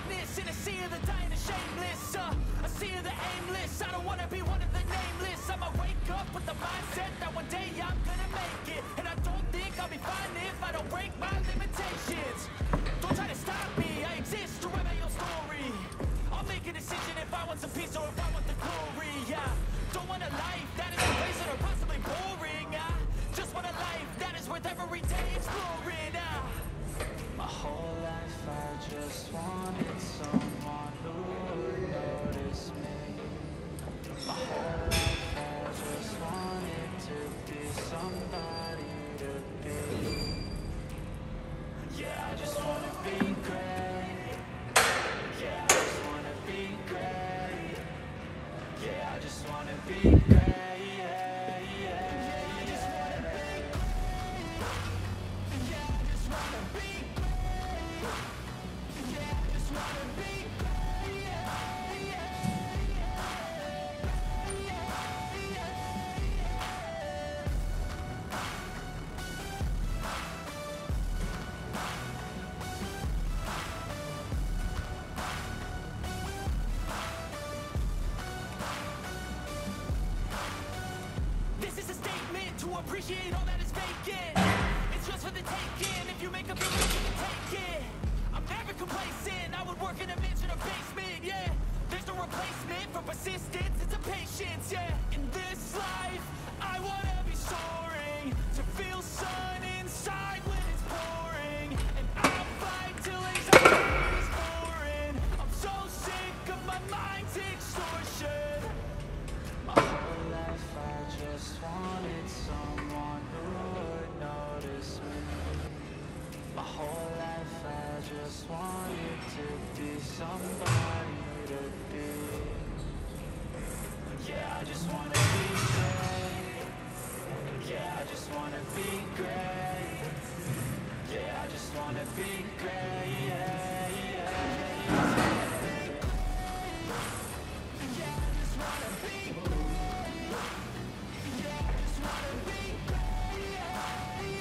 greatness in a sea of the dying and shameless. A sea of the aimless. I don't wanna be one of the nameless. I'ma wake up with the mindset that one day I'm gonna make it. And I don't think I'll be fine if I don't break my limitations. Don't try to stop me, I exist to write my own story. I'll make a decision if I want some peace or if I want the glory. Yeah, don't want a life that is complacent or possibly boring. I just want a life that is worth every day exploring. My whole life I just wanted someone who would notice me. My whole life I just wanted to be somebody to be. Yeah, I just wanna be great. Yeah, I just wanna be great. Yeah, I just wanna be great. Yeah, yeah, I just wanna be great. Yeah, I just wanna be great. Yeah, I just wanna be great. Yeah, This is a statement to appreciate all that is vacant. It's just for the taking. If you make a move, you can take it. I'm never complacent. I would work in a mansion or basement. Yeah, there's no replacement for persistence. It's a patience. Yeah, in this life, I wanna be soaring to feel sun inside when it's pouring, and I'll fight till anxiety is boring. I'm so sick of my mind's extortion. my whole life I just wanted someone who would notice me. My whole life I just wanted to be somebody to be. Yeah, I just wanna be great. Yeah, I just wanna be great. Yeah, I just wanna be great. Yeah, yeah, yeah, I just wanna be great. Yeah, I just wanna be great. Yeah,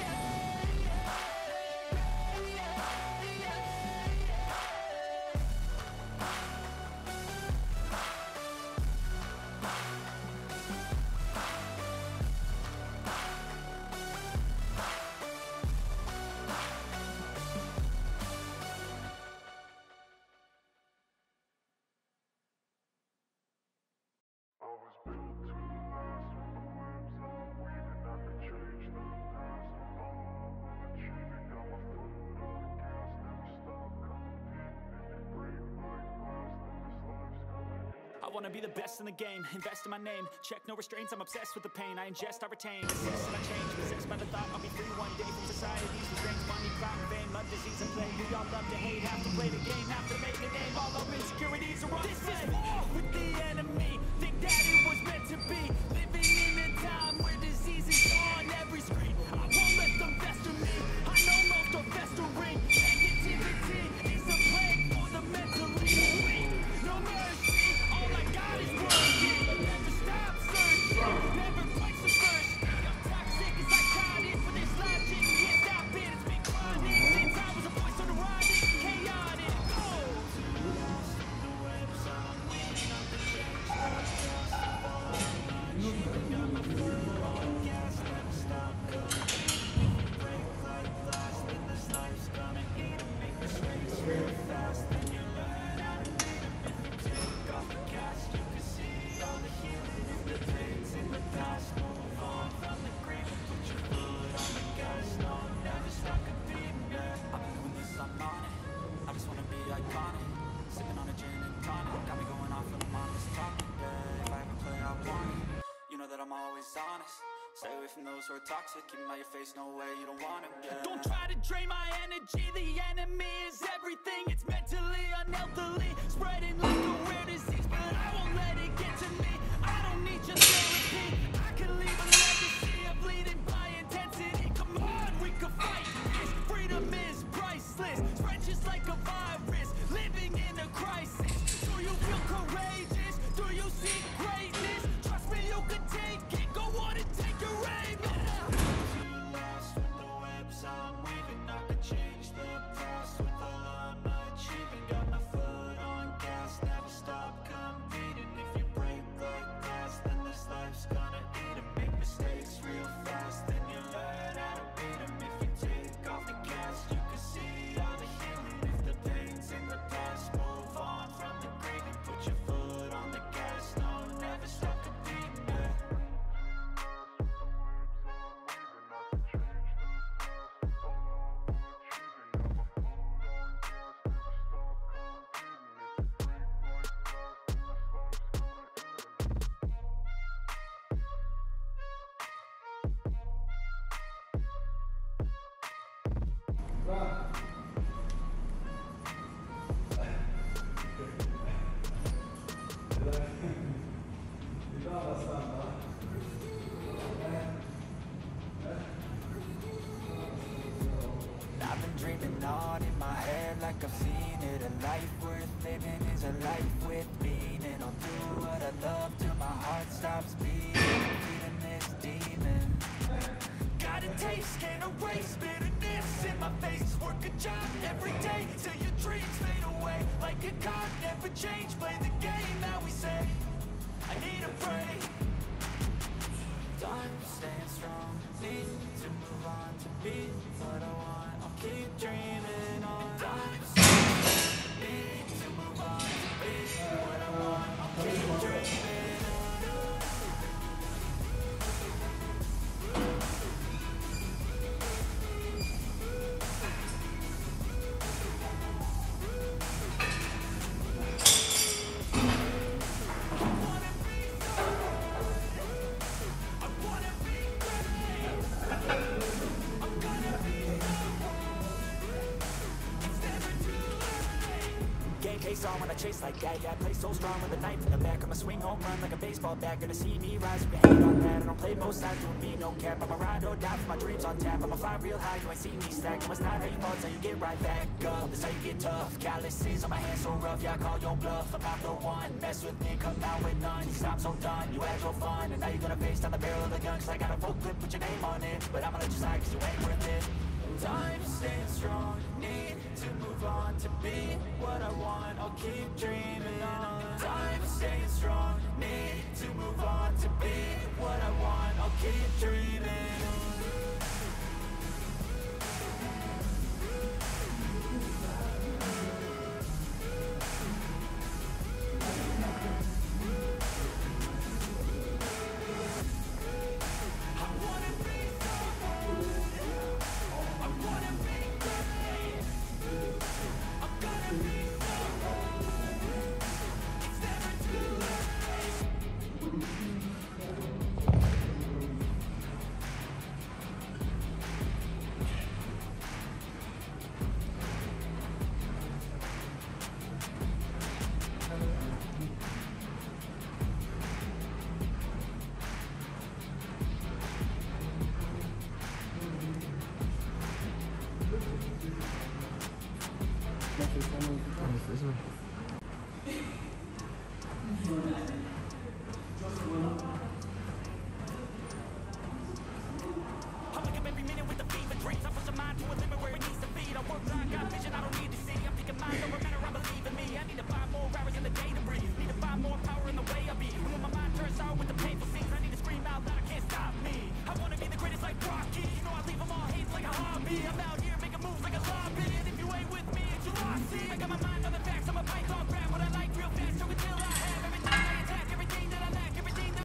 I wanna be the best in the game, invest in my name. Check no restraints, I'm obsessed with the pain. I ingest, I retain, assess and I change. Possessed by the thought I'll be free one day from society's restraints. Money, crime, fame, love, disease, and plague. We all love to hate, have to play the game, have to make a name. All our insecurities are on display. This is war with the enemy. Think that it was meant to be. Living in a time where disease is on every screen. I won't let them fester me. I know most are festering. Negativity is a plague for the mentally weak. No mercy. All I got is working. Never stop searching. Never quite submerged. I'm toxic as psychotic, but there's logic. Can't stop it. It's been chronic since I was a boy, so neurotic, chaotic. The webs I'm weaving up the change. Got my foot on gas, never stop competing. Break like glass, then this life's gonna eat 'em. Make mistakes real fast, then you learn how to beat 'em. If you take off the cast, you can see all the healing in the things in the past. Move on from the grave, put your foot on the gas. No, never stop competing. Yeah, I've been doing this, I'm on it. I just wanna be iconic. Sipping on a gin and tonic, got me going off when I'm on this topic. Yeah, if I ever play, I want it. You know that I'm always honest. Stay away from those who are toxic. Keep them out your face, no way, you don't want them. Yeah. Don't try to drain my energy. The enemy is everything. It's mentally, unhealthily, spreading like a rare disease. But I won't let it get to me. I don't need your therapy. I can leave a legacy of leading by intensity. Come on, we can fight this. Freedom is priceless. Spread just like a virus. Living in a crisis. Do you feel courageous? Do you see greatness? Trust me, you can take it. Go on and take your aim. Too lost with the webs I'm weaving. I could change the past with all I'm achieving. Got my foot living is a life with meaning. I'll do what I love till my heart stops beating. Feeding this demon. Got a taste, can't erase bitterness in my face. Work a job every day till your dreams fade away. Like a card, never change. Play the game that we say. I need a break. Time staying strong. Need to move on to be what I want. I'll keep dreaming on. Time staying strong. Need to move on to be what I want. I'll keep dreaming on. Case on when I chase like that, yeah, I play so strong with a knife in the back. I'ma swing home run like a baseball bat. Gonna see me rise, you can hate on that. I don't play both sides, doing me no cap. I'ma ride or die for my dreams on tap. I'ma fly real high, you ain't seen me stack. You must not have your thoughts, so you get right back up. That's how you get tough. Calluses on my hands so rough, yeah, I call your bluff. I'm not the one, mess with me, come out with none. You stop so done, you had your fun, and now you're gonna face down the barrel of the gun. Cause I got a full clip, put your name on it. But I'ma let you slide cause you ain't worth it. Time staying strong, need to move on to be what I want. I'll keep dreaming on. Time staying strong, need to move on to be what I want. I'll keep dreaming on. I'm looking every minute with the fever dreams. I push a mind to a limit where it needs to be. I work blind, got vision I don't need to see. I'm thinking mind over matter, I believe in me. I need to find more hours in the day to breathe. Need to find more power in the way I be. And when my mind turns sour with the painful scenes, I need to scream out loud, I can't stop me. I wanna be the greatest like Rocky. You know I leave them all hates like a hobby. I'm out here making moves like a zombie. And if you ain't with me, it's your loss. See, I got my mind